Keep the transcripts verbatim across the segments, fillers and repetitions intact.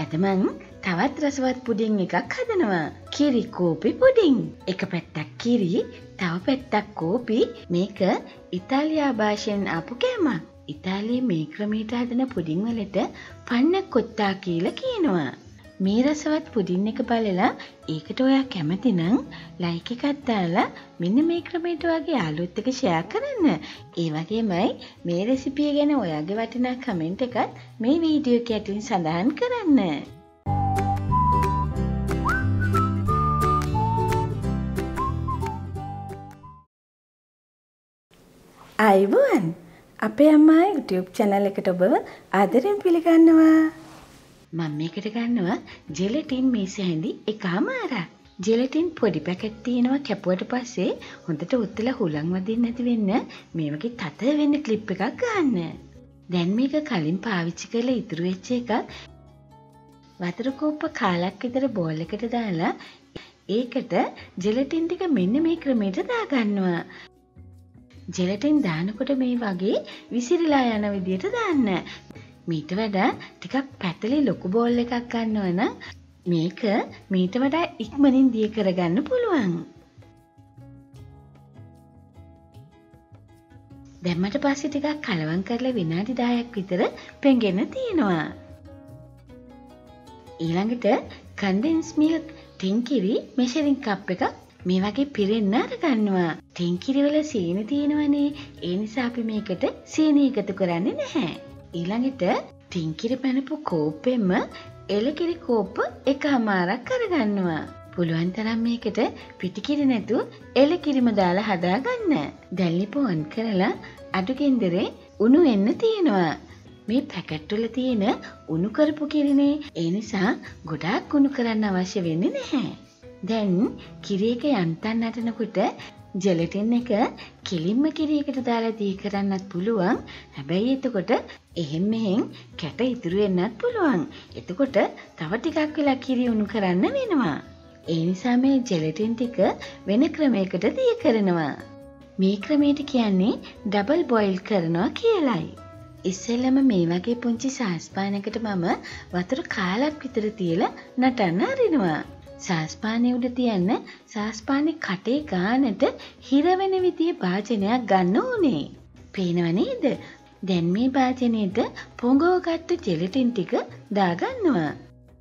අද මං තවත් රසවත් පුඩින් එකක් හදනවා. කිරි කෝපි පුඩින්. එක පැත්තක් කිරි, තව පැත්තක් කෝපි. මේක ඉතාලියා භාෂෙන් ආපු කෑමක්. ඉතාලියේ මේ ක්‍රමයට හදන පුඩින් වලට පන්න කොත්තා කියලා කියනවා. මේ රසවත් පුඩින් එක බලලා ඒකට ඔයා කැමති නම් ලයික් එකක් දාලා මෙන්න මේ ක්‍රමයට ඔයාගේ යාළුවොත් එක්ක ෂෙයා කරන්න. ඒ වගේමයි මේ රෙසිපිය ගැන ඔයාගේ වටිනා කමෙන්ට් එකත් මේ වීඩියෝ එක යටින් සඳහන් කරන්න. අයිබෝන් අපේ අම්මා YouTube channel එකට ඔබව ආදරෙන් පිළිගන්නවා. මම මේකට ගන්නවා ජෙලටින් මේස හැඳි එකමාරක්. ජෙලටින් පොඩි පැකට් තියෙනවා කැපුවට පස්සේ හොඳට උත්තලා හුලං වදින්න නැති වෙන්න මේ වගේ තත වෙන්න ක්ලිප් එකක් ගන්න. දැන් මේක කලින් පාවිච්චි කරලා ඉතුරු වෙච්ච එකක් වතුර කෝප්ප කාලක් විතර බෝල් එකට දාලා ඒකට ජෙලටින් ටික මෙන්න මේ ක්‍රමයට දාගන්නවා. ජෙලටින් දානකොට මේ වගේ විසිරලා යන විදියට දාන්න. මීට වඩා ටිකක් පැතලි ලොකු බෝල් එකක් ගන්නවා නම් මේක මීට වඩා ඉක්මනින් දිය කරගන්න පුළුවන්. දැම්මට පස්සේ ටිකක් කලවම් කරලා විනාඩි දහයක් විතර පෙඟෙන්න තියෙනවා. ඊළඟට කන්ඩෙන්ස් මිල්ක් ටින්කිරි මෙෂරින් කප් එකක් මේ වගේ පිරෙන්න අරගන්නවා. ටින්කිරි වල සීනි තියෙනවනේ. ඒ නිසා අපි මේකට සීනි එකතු කරන්නේ නැහැ. ඊළඟට ටින්කිරි පැනපු කෝප්පෙම එලකිරි කෝප්ප එකමාරක් කරගන්නවා. පුළුවන් තරම් මේකට පිටිකිරි නැතු එලකිරිම දාලා හදාගන්න. දැන් ලිප ඔන් කරලා අඩු ගෙන්දරේ උණු වෙන්න තියෙනවා. මේ පැකට් වල තියෙන උණු කරපු කිරිනේ. ඒ නිසා ගොඩාක් උණු කරන්න අවශ්‍ය වෙන්නේ නැහැ. දැන් කිරි එක යන්තම් නටනකොට ජෙලටින් එක කෙලින්ම කිරි එකට දාලා දී කරන්නත් පුළුවන්. හැබැයි එතකොට එහෙම් මෙහෙන් කැට ඉතුරු වෙන්නත් පුළුවන්. එතකොට තව ටිකක් වෙලා කිරි උණු කරන්න වෙනවා. ඒ නිසා මේ ජෙලටින් ටික වෙන ක්‍රමයකට දී කරනවා. මේ ක්‍රමයට කියන්නේ ඩබල් බොයිල් කරනවා කියලයි. ඉස්සෙල්ලම මේ වගේ පුංචි සාස්පානයකට මම වතුර කාලක් විතර තියලා නටන්න අරිනවා. සාස්පානයේ උඩ තියන්න සාස්පානේ කටේ ගානට හිර වෙන විදිහේ භාජනයක් ගන්න ඕනේ. පේනව නේද? දැන් මේ භාජනයේට පොඟවගත්තු ජෙලටින් ටික දාගන්නවා.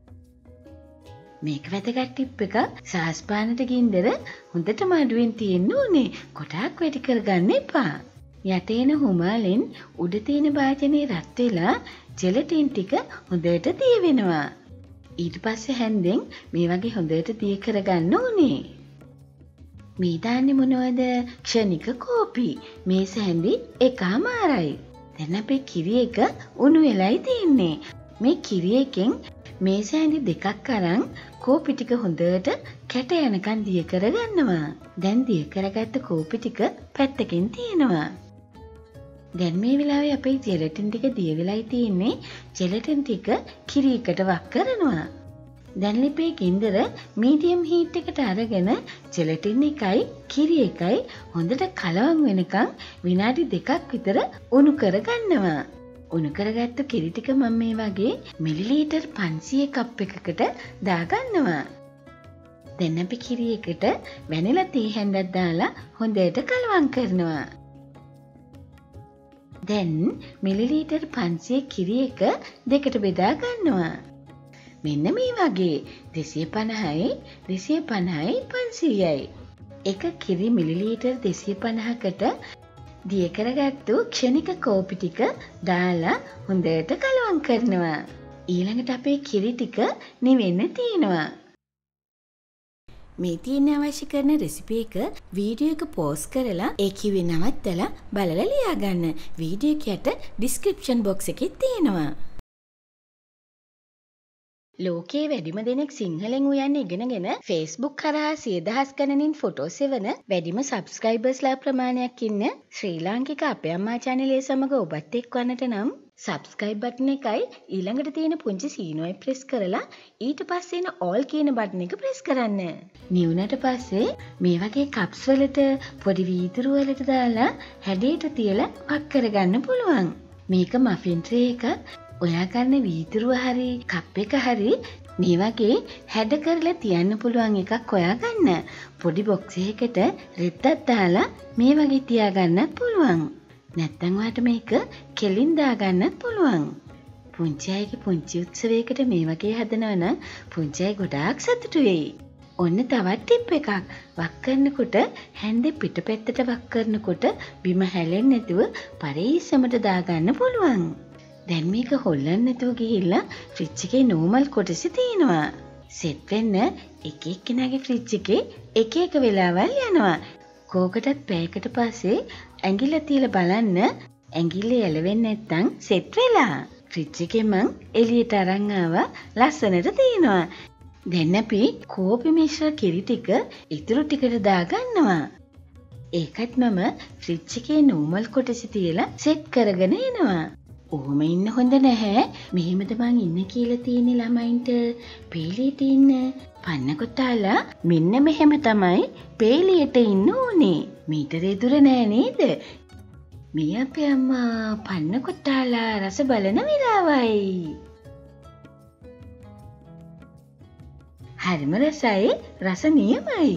මේක වැදගත් ටිප් එක. සාස්පානට ගින්දර හොඳටම අඩුවෙන් තියෙන්න ඕනේ. කොටක් වැඩි කරගන්න එපා. යටේන හුමාලෙන් උඩ තියෙන භාජනයේ රත් වෙලා ජෙලටින් ටික හොඳට දිය වෙනවා. ඊට පස්සේ හැන්දෙන් මේ වගේ හොඳට දිය කරගන්න ඕනේ. මේ දාන්නේ මොනවද? ක්ෂණික කෝපි. මේස හැඳි එකමාරයි. දැන් අපේ කිරි එක උණු වෙලයි තියෙන්නේ. මේ කිරි එකෙන් මේස හැඳි දෙකක් අරන් කෝපි ටික හොඳට කැට යනකන් දිය කරගන්නවා. දැන් දිය කරගත්ත කෝපි ටික පැත්තකින් තියෙනවා. දැන් මේ වෙලාවේ අපේ ජෙලටින් ටික දිය වෙලයි තියෙන්නේ. ජෙලටින් ටික කිරි එකට වක් කරනවා. දැන් ලිපේ ගින්දර මීඩියම් හීට් එකට අරගෙන ජෙලටින් එකයි කිරි එකයි හොඳට කලවම් වෙනකන් විනාඩි දෙකක් විතර උණු කරගන්නවා. උණු කරගත්ත කිරි ටික මම මේ වගේ මිලිලීටර් පන්සිය කප් එකකට දාගන්නවා. දැන් අපි කිරි එකට වැනිලා තේ හැන්දක් දාලා හොඳට කලවම් කරනවා. දැන් මිලිලීටර් පන්සිය කිරි එක දෙකට බෙදා ගන්නවා. මෙන්න මේ වගේ දෙසිය පනහයි දෙසිය පනහයි පන්සීයයි. එක කිරි මිලිලීටර් දෙසිය පනහකට දිය කරගත්තු ක්ෂණික කෝපි ටික දාලා හොඳට කලවම් කරනවා. ඊළඟට අපේ කිරි ටික නිවෙන්න තියෙනවා. මේ තියෙන අවශ්‍ය කරන රෙසිපි එක වීඩියෝ එක පෝස් කරලා ඒ කිව්වේ නවත්තලා බලලා ලියාගන්න. වීඩියෝ එක යට ඩිස්ක්‍රිප්ෂන් බොක්ස් එකේ තියෙනවා. ලෝකයේ වැඩිම දෙනෙක් සිංහලෙන් උයන්න ඉගෙනගෙන Facebook කරා සිය දහස් ගණනින් ෆොටෝ සෙවන වැඩිම සබ්ස්ක්‍රයිබර්ස්ලා ප්‍රමාණයක් ඉන්න ශ්‍රී ලාංකික අපේ අම්මා channel එක සමග ඔබත් එක්වන්නට නම් subscribe button එකයි ඊළඟට තියෙන පුංචි සීනුවයි press කරලා ඊට පස්සේ එන all කියන button එක press කරන්න. නිවුනට පස්සේ මේ වගේ cups වලට පොඩි වීදුරු වලට දාලා හැඩයට තියලා වක් කරගන්න පුළුවන්. මේක muffin tray එක ඔයා ගන්න වීදුරුව හරි කප් එක හරි මේ වගේ හැඩ කරලා තියන්න පුළුවන් එකක් හොයාගන්න. පොඩි බොක්ස් එකකට රෙද්දක් දාලා මේ වගේ තියාගන්නත් පුළුවන්. නැත්නම් ඔයාට මේක කෙලින් දාගන්නත් පුළුවන්. පුංචි අයගේ පුංචි උත්සවයකට මේ වගේ හදනවා නම් පුංචි අය ගොඩාක් සතුටු වෙයි. ඔන්න තවත් ටිප් එකක්. වක් කරනකොට හැන්දේ පිටපැත්තට වක් කරනකොට බිම හැලෙන්නේ නැතුව පරිස්සමට දාගන්න පුළුවන්. දැන් මේක හොල්ලන්න නැතුව ගිහිල්ලා ෆ්‍රිජ් එකේ නෝමල් කොටස තියෙනවා. සෙට් වෙන්න එක එක්කෙනාගේ ෆ්‍රිජ් එකේ එක එක වෙලාවල් යනවා. කෝකටත් පැයකට පස්සේ ඇඟිල්ල තියලා බලන්න ඇඟිල්ල එලවෙන්නේ නැත්නම් සෙට් වෙලා. ෆ්‍රිජ් එකේ මං එළියට අරන් ආවා ලස්සනට තියෙනවා. දැන් අපි කෝපි මිශ්‍ර කිරි ටික ඉතුරු ටිකට දාගන්නවා. ඒකත් මම ෆ්‍රිජ් එකේ නෝමල් කොටස තියලා සෙට් කරගෙන එනවා. ඔහොම ඉන්න හොඳ නැහැ. මෙහෙමද මං ඉන්න කියලා තියෙන්නේ ළමයින්ට. පේලියට ඉන්න. පන්න කොටාලා මෙන්න මෙහෙම තමයි පේලියට ඉන්න ඕනේ. මීටරේ දුර නෑ නේද? මේ අපේ අම්මා පන්න කොටාලා රස බලන වෙලාවයි. හරිම රසයි, රස නියමයි.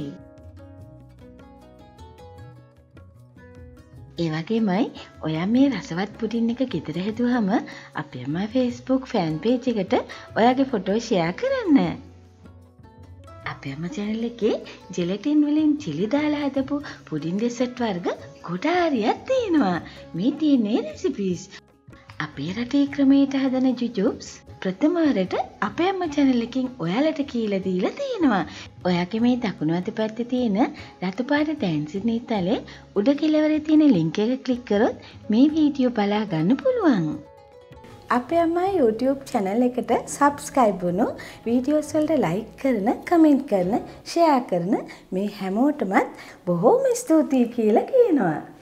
ඒ වගේමයි ඔයා මේ රසවත් පුඩින් එක ගෙදර හැදුවාම අපේ අම්මා Facebook ෆෑන් පේජ් එකට ඔයාගේ ෆොටෝ ෂෙයා කරන්න. අපේ අම්මා channel එකේ ජෙලටින් වලින් chili දාලා හදපු පුඩින් ඩෙසර්ට් වර්ග ගොඩාරියක් තියෙනවා. මේ තියෙන්නේ රෙසිපීස්. අපේ රටේ ක්‍රමයට හදන ජුජුබ්ස් ප්‍රථම වරට අපේ අම්මා channel එකකින් ඔයාලට කියලා දීලා තියෙනවා. ඔයාගේ මේ දකුණු අත පැත්තේ තියෙන රතු පාට dancing නීතලේ උඩ කෙළවරේ තියෙන link එක click කරොත් මේ වීඩියෝ බලා ගන්න පුළුවන්. අපේ අම්මා YouTube channel එකට subscribe වුණු වීඩියෝස් වලට like කරන, comment කරන, share කරන මේ හැමෝටමත් බොහෝම ස්තුතියි කියලා කියනවා.